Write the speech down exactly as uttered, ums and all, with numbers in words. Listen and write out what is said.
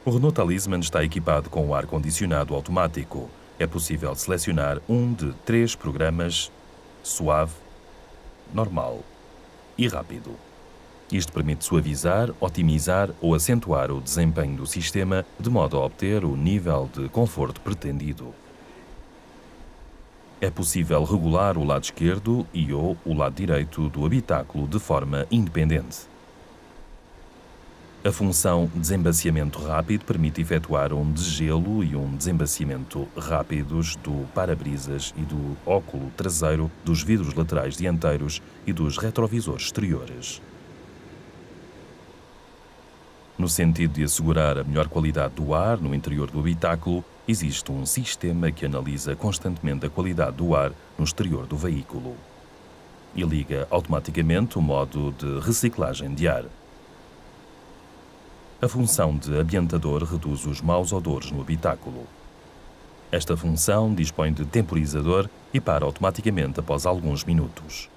O Renault Talisman está equipado com o ar-condicionado automático. É possível selecionar um de três programas: suave, normal e rápido. Isto permite suavizar, otimizar ou acentuar o desempenho do sistema de modo a obter o nível de conforto pretendido. É possível regular o lado esquerdo e ou o lado direito do habitáculo de forma independente. A função desembaciamento rápido permite efetuar um desgelo e um desembaciamento rápidos do para-brisas e do óculo traseiro, dos vidros laterais dianteiros e dos retrovisores exteriores. No sentido de assegurar a melhor qualidade do ar no interior do habitáculo, existe um sistema que analisa constantemente a qualidade do ar no exterior do veículo e liga automaticamente o modo de reciclagem de ar. A função de ambientador reduz os maus odores no habitáculo. Esta função dispõe de temporizador e para automaticamente após alguns minutos.